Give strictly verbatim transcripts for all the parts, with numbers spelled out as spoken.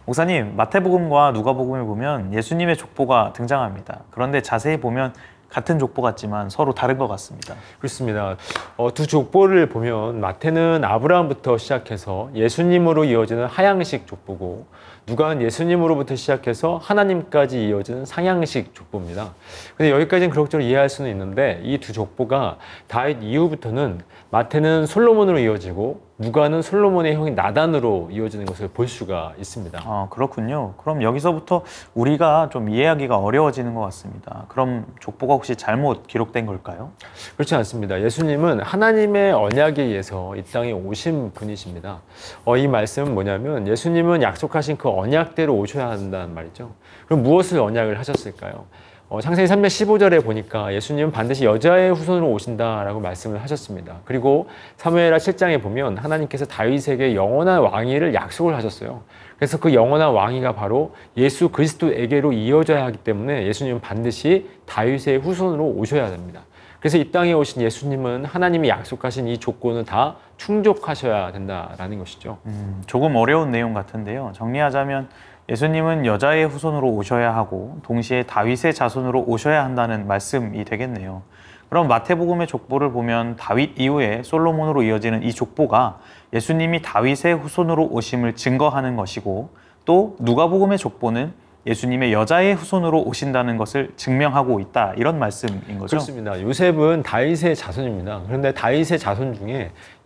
목사님, 마태복음과 누가복음을 보면 예수님의 족보가 등장합니다. 그런데 자세히 보면 같은 족보 같지만 서로 다른 것 같습니다. 그렇습니다. 어, 두 족보를 보면 마태는 아브라함부터 시작해서 예수님으로 이어지는 하향식 족보고, 누가는 예수님으로부터 시작해서 하나님까지 이어지는 상향식 족보입니다. 근데 여기까지는 그럭저럭 이해할 수는 있는데, 이 두 족보가 다윗 이후부터는 마태는 솔로몬으로 이어지고 누가는 솔로몬의 형인 나단으로 이어지는 것을 볼 수가 있습니다. 아, 그렇군요. 그럼 여기서부터 우리가 좀 이해하기가 어려워지는 것 같습니다. 그럼 족보가 혹시 잘못 기록된 걸까요? 그렇지 않습니다. 예수님은 하나님의 언약에 의해서 이 땅에 오신 분이십니다. 어, 이 말씀은 뭐냐면 예수님은 약속하신 그 언약대로 오셔야 한다는 말이죠. 그럼 무엇을 언약을 하셨을까요? 어, 창세기 삼 장 십오 절에 보니까 예수님은 반드시 여자의 후손으로 오신다라고 말씀을 하셨습니다. 그리고 사무엘하 칠 장에 보면 하나님께서 다윗에게 영원한 왕위를 약속을 하셨어요. 그래서 그 영원한 왕위가 바로 예수 그리스도에게로 이어져야 하기 때문에 예수님은 반드시 다윗의 후손으로 오셔야 됩니다. 그래서 이 땅에 오신 예수님은 하나님이 약속하신 이 조건을 다 충족하셔야 된다라는 것이죠. 음, 조금 어려운 내용 같은데요. 정리하자면 예수님은 여자의 후손으로 오셔야 하고 동시에 다윗의 자손으로 오셔야 한다는 말씀이 되겠네요. 그럼 마태복음의 족보를 보면 다윗 이후에 솔로몬으로 이어지는 이 족보가 예수님이 다윗의 후손으로 오심을 증거하는 것이고, 또 누가복음의 족보는 예수님의 여자의 후손으로 오신다는 것을 증명하고 있다, 이런 말씀인 거죠? 그렇습니다. 요셉은 다윗의 자손입니다. 그런데 다윗의 자손 중에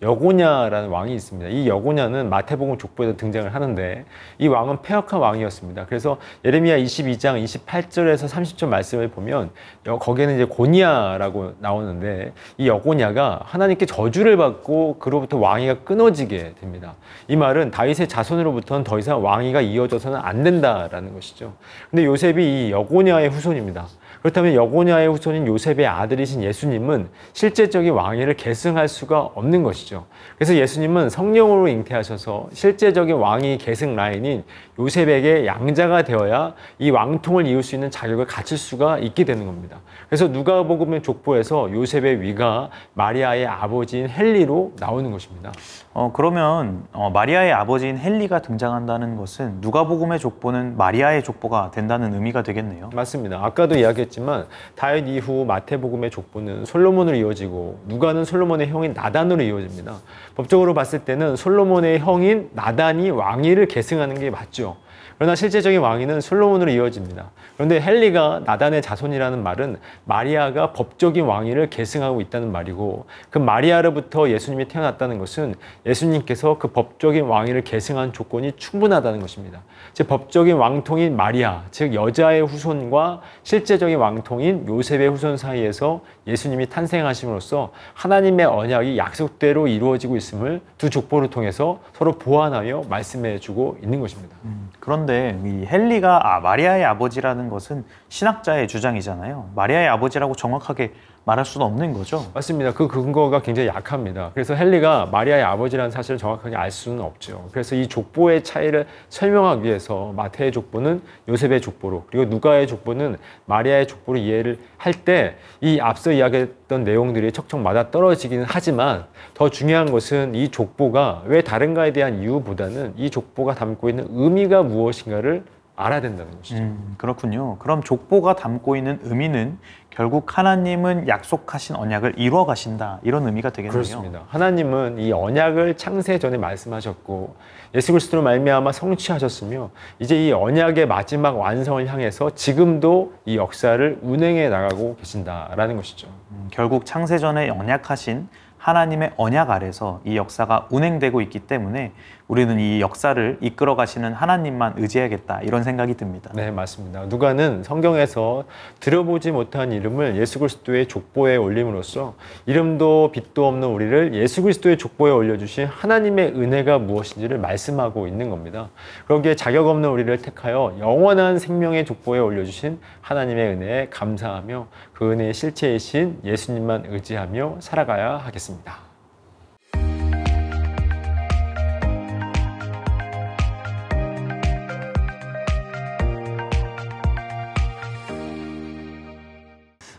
여고냐라는 왕이 있습니다. 이 여고냐는 마태복음 족보에도 등장을 하는데 이 왕은 패역한 왕이었습니다. 그래서 예레미야 이십이 장 이십팔 절에서 삼십 절 말씀을 보면 거기에는 이제 고니야라고 나오는데, 이 여고냐가 하나님께 저주를 받고 그로부터 왕위가 끊어지게 됩니다. 이 말은 다윗의 자손으로부터는 더 이상 왕위가 이어져서는 안 된다라는 것이죠. 근데 요셉이 이 여고냐의 후손입니다. 그렇다면 여고냐의 후손인 요셉의 아들이신 예수님은 실제적인 왕위를 계승할 수가 없는 것이죠. 그래서 예수님은 성령으로 잉태하셔서 실제적인 왕위 계승 라인인 요셉에게 양자가 되어야 이 왕통을 이을 수 있는 자격을 갖출 수가 있게 되는 겁니다. 그래서 누가복음의 족보에서 요셉의 위가 마리아의 아버지인 헬리로 나오는 것입니다. 어, 그러면 어, 마리아의 아버지인 헬리가 등장한다는 것은 누가복음의 족보는 마리아의 족보가 된다는 의미가 되겠네요. 맞습니다. 아까도 이야기했지만 다윗 이후 마태복음의 족보는 솔로몬으로 이어지고 누가는 솔로몬의 형인 나단으로 이어집니다. 법적으로 봤을 때는 솔로몬의 형인 나단이 왕위를 계승하는 게 맞죠. 그러나 실제적인 왕위는 솔로몬으로 이어집니다. 그런데 헬리가 나단의 자손이라는 말은 마리아가 법적인 왕위를 계승하고 있다는 말이고, 그 마리아로부터 예수님이 태어났다는 것은 예수님께서 그 법적인 왕위를 계승한 조건이 충분하다는 것입니다. 즉 법적인 왕통인 마리아, 즉 여자의 후손과 실제적인 왕통인 요셉의 후손 사이에서 예수님이 탄생하심으로써 하나님의 언약이 약속대로 이루어지고 있음을 두 족보를 통해서 서로 보완하며 말씀해주고 있는 것입니다. 음, 그런데 이 헬리가 아, 마리아의 아버지라는 것은 신학자의 주장이잖아요. 마리아의 아버지라고 정확하게 말할 수는 없는 거죠? 맞습니다. 그 근거가 굉장히 약합니다. 그래서 헬리가 마리아의 아버지라는 사실을 정확하게 알 수는 없죠. 그래서 이 족보의 차이를 설명하기 위해서 마태의 족보는 요셉의 족보로, 그리고 누가의 족보는 마리아의 족보로 이해를 할 때 이 앞서 이야기했던 내용들이 척척 맞아 떨어지기는 하지만, 더 중요한 것은 이 족보가 왜 다른가에 대한 이유보다는 이 족보가 담고 있는 의미가 무엇인가를 알아야 된다는 것이죠. 음, 그렇군요. 그럼 족보가 담고 있는 의미는 결국 하나님은 약속하신 언약을 이루어 가신다, 이런 의미가 되겠네요. 그렇습니다. 하나님은 이 언약을 창세 전에 말씀하셨고 예수 그리스도로 말미암아 성취하셨으며, 이제 이 언약의 마지막 완성을 향해서 지금도 이 역사를 운행해 나가고 계신다라는 것이죠. 음, 결국 창세 전에 언약하신 하나님의 언약 아래서 이 역사가 운행되고 있기 때문에 우리는 이 역사를 이끌어 가시는 하나님만 의지해야겠다, 이런 생각이 듭니다. 네, 맞습니다. 누가는 성경에서 들어보지 못한 이름을 예수 그리스도의 족보에 올림으로써 이름도 빛도 없는 우리를 예수 그리스도의 족보에 올려주신 하나님의 은혜가 무엇인지를 말씀하고 있는 겁니다. 그러기에 자격 없는 우리를 택하여 영원한 생명의 족보에 올려주신 하나님의 은혜에 감사하며 그 은혜의 실체이신 예수님만 의지하며 살아가야 하겠습니다.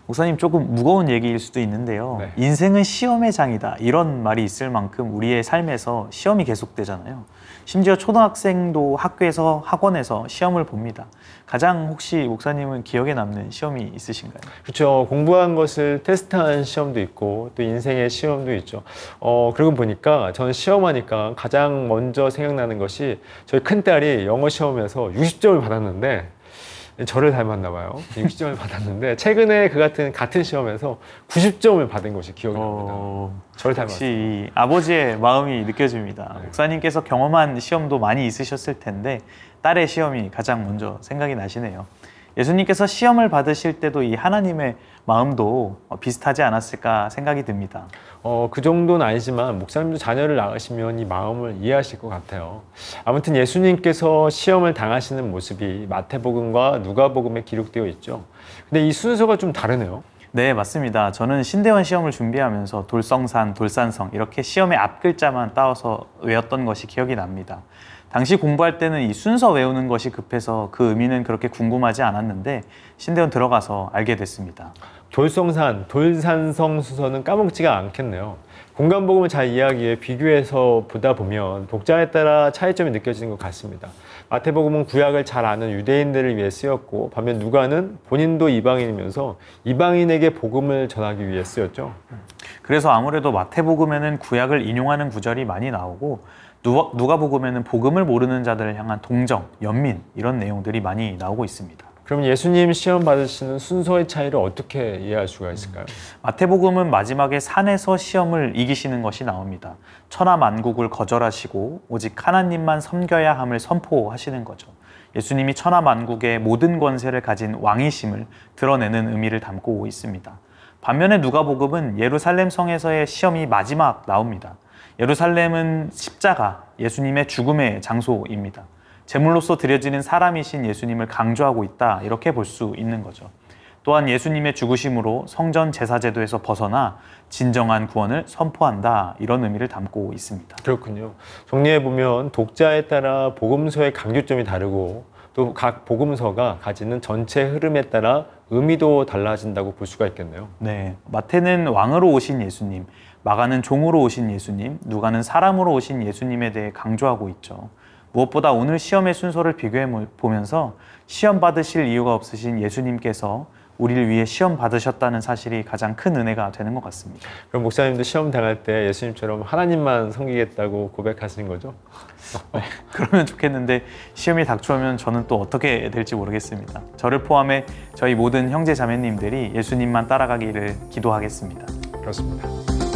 목사님 조금 무거운 얘기일 수도 있는데요. 네. 인생은 시험의 장이다. 이런 말이 있을 만큼 우리의 삶에서 시험이 계속되잖아요. 심지어 초등학생도 학교에서 학원에서 시험을 봅니다. 가장 혹시 목사님은 기억에 남는 시험이 있으신가요? 그렇죠. 공부한 것을 테스트한 시험도 있고 또 인생의 시험도 있죠. 어, 그러고 보니까 저는 시험하니까 가장 먼저 생각나는 것이 저희 큰딸이 영어 시험에서 육십 점을 받았는데 저를 닮았나 봐요. 육십 점을 받았는데 최근에 그 같은 같은 시험에서 구십 점을 받은 것이 기억이 납니다. 어, 저를 닮았어요. 역시 아버지의 마음이 느껴집니다. 네. 목사님께서 경험한 시험도 많이 있으셨을 텐데 딸의 시험이 가장 먼저 생각이 나시네요. 예수님께서 시험을 받으실 때도 이 하나님의 마음도 비슷하지 않았을까 생각이 듭니다. 어, 그 정도는 아니지만 목사님도 자녀를 낳으시면 이 마음을 이해하실 것 같아요. 아무튼 예수님께서 시험을 당하시는 모습이 마태복음과 누가복음에 기록되어 있죠. 근데 이 순서가 좀 다르네요. 네, 맞습니다. 저는 신대원 시험을 준비하면서 돌성산, 돌산성 이렇게 시험의 앞글자만 따와서 외웠던 것이 기억이 납니다. 당시 공부할 때는 이 순서 외우는 것이 급해서 그 의미는 그렇게 궁금하지 않았는데 신대원 들어가서 알게 됐습니다. 돌성산, 돌산성 순서는 까먹지가 않겠네요. 공간복음을 잘 이해하기 위해 비교해서 보다 보면 독자에 따라 차이점이 느껴지는 것 같습니다. 마태복음은 구약을 잘 아는 유대인들을 위해 쓰였고 반면 누가는 본인도 이방인이면서 이방인에게 복음을 전하기 위해 쓰였죠. 그래서 아무래도 마태복음에는 구약을 인용하는 구절이 많이 나오고 누가, 누가복음에는 복음을 모르는 자들을 향한 동정, 연민 이런 내용들이 많이 나오고 있습니다. 그럼 예수님 시험 받으시는 순서의 차이를 어떻게 이해할 수가 있을까요? 마태복음은 마지막에 산에서 시험을 이기시는 것이 나옵니다. 천하 만국을 거절하시고 오직 하나님만 섬겨야 함을 선포하시는 거죠. 예수님이 천하 만국의 모든 권세를 가진 왕이심을 드러내는 의미를 담고 있습니다. 반면에 누가복음은 예루살렘 성에서의 시험이 마지막 나옵니다. 예루살렘은 십자가, 예수님의 죽음의 장소입니다. 제물로서 드려지는 사람이신 예수님을 강조하고 있다 이렇게 볼 수 있는 거죠. 또한 예수님의 죽으심으로 성전 제사제도에서 벗어나 진정한 구원을 선포한다 이런 의미를 담고 있습니다. 그렇군요. 정리해보면 독자에 따라 복음서의 강조점이 다르고 또 각 복음서가 가지는 전체 흐름에 따라 의미도 달라진다고 볼 수가 있겠네요. 네, 마태는 왕으로 오신 예수님, 마가는 종으로 오신 예수님, 누가는 사람으로 오신 예수님에 대해 강조하고 있죠. 무엇보다 오늘 시험의 순서를 비교해 보면서 시험 받으실 이유가 없으신 예수님께서 우리를 위해 시험 받으셨다는 사실이 가장 큰 은혜가 되는 것 같습니다. 그럼 목사님도 시험 당할 때 예수님처럼 하나님만 섬기겠다고 고백하시는 거죠? 네, 그러면 좋겠는데 시험이 닥쳐오면 저는 또 어떻게 될지 모르겠습니다. 저를 포함해 저희 모든 형제 자매님들이 예수님만 따라가기를 기도하겠습니다. 그렇습니다.